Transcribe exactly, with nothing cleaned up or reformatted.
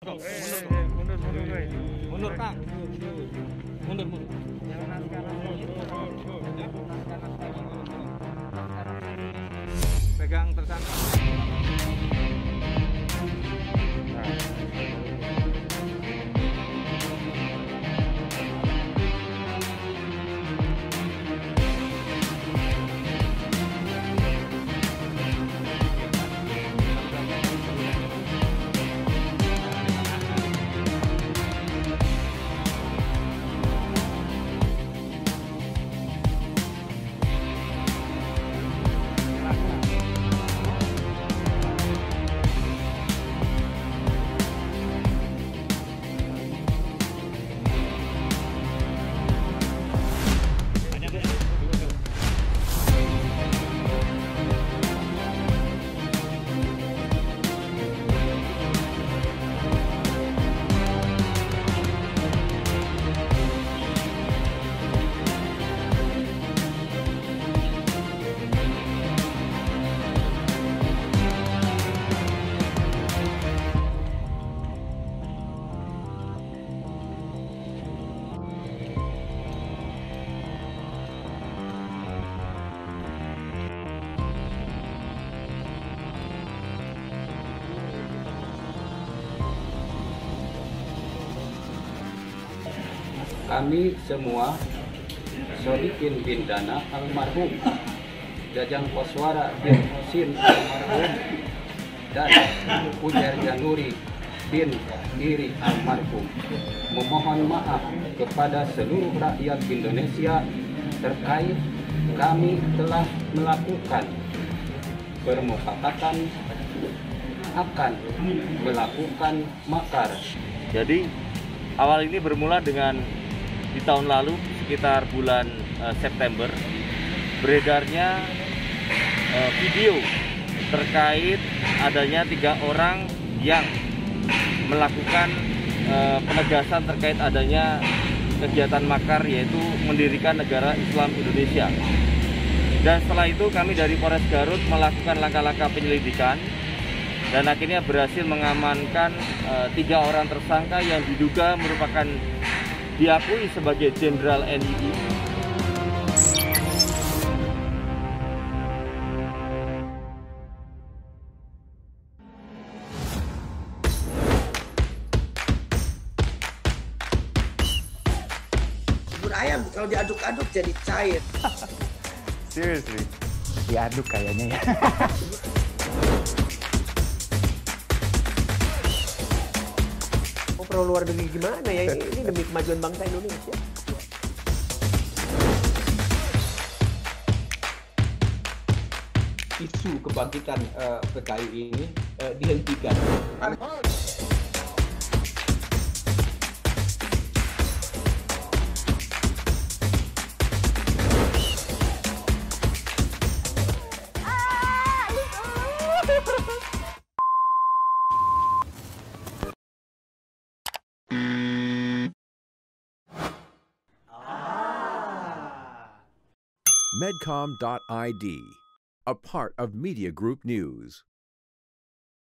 Kang, Eh, mundur, eh, mundur, mundur, weh. mundur, Kang. Mundur, mundur. Yang naskah itu, Pegang tersangka. Kami semua Sodikin bin Dana almarhum, Jajang Koswara bin Husin almarhum, dan Ujar Januri bin Diri almarhum memohon maaf kepada seluruh rakyat Indonesia terkait kami telah melakukan bermufakatan akan melakukan makar. Jadi awal ini bermula dengan di tahun lalu sekitar bulan uh, September beredarnya uh, video terkait adanya tiga orang yang melakukan uh, penegasan terkait adanya kegiatan makar, yaitu mendirikan negara Islam Indonesia. Dan setelah itu kami dari Polres Garut melakukan langkah-langkah penyelidikan dan akhirnya berhasil mengamankan uh, tiga orang tersangka yang diduga merupakan diakui sebagai Jenderal N I I. Bubur ayam kalau diaduk-aduk jadi cair. Seriously? Diaduk kayaknya ya. Mau perlu luar negeri gimana ya? Ini demi kemajuan bangsa Indonesia. Isu kebangkitan uh, P K I ini uh, dihentikan. Medcom dot I D, a part of Media Group News.